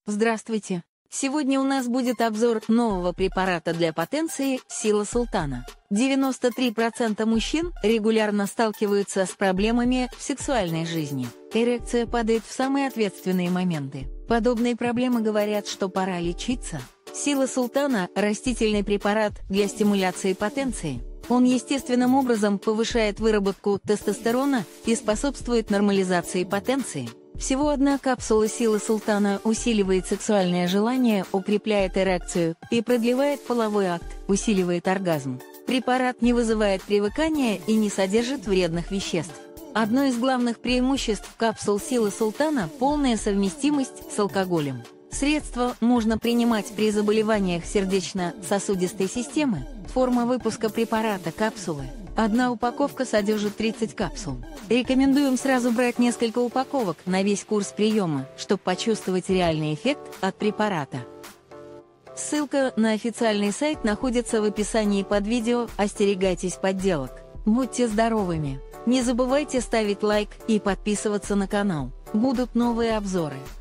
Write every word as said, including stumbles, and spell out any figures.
Здравствуйте! Сегодня у нас будет обзор нового препарата для потенции «Сила Султана». девяносто три процента мужчин регулярно сталкиваются с проблемами в сексуальной жизни. Эрекция падает в самые ответственные моменты. Подобные проблемы говорят, что пора лечиться. «Сила Султана» – растительный препарат для стимуляции потенции. Он естественным образом повышает выработку тестостерона и способствует нормализации потенции. Всего одна капсула «Силы Султана» усиливает сексуальное желание, укрепляет эрекцию и продлевает половой акт, усиливает оргазм. Препарат не вызывает привыкания и не содержит вредных веществ. Одно из главных преимуществ капсул «Силы Султана» – полная совместимость с алкоголем. Средство можно принимать при заболеваниях сердечно-сосудистой системы. Форма выпуска препарата – капсулы. Одна упаковка содержит тридцать капсул. Рекомендуем сразу брать несколько упаковок на весь курс приема, чтобы почувствовать реальный эффект от препарата. Ссылка на официальный сайт находится в описании под видео. Остерегайтесь подделок. Будьте здоровыми! Не забывайте ставить лайк и подписываться на канал. Будут новые обзоры.